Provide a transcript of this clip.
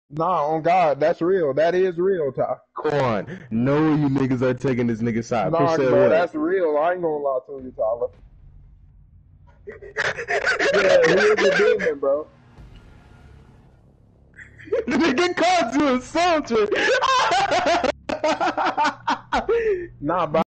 Nah, on God, that's real. That is real, Ty. Come on. No, you niggas are taking this nigga side. Chris Nah, said bro, what? that's real. I ain't gonna lie to you, Tyler. Yeah, he is a demon, bro. The nigga called you a soldier. Nah, bro.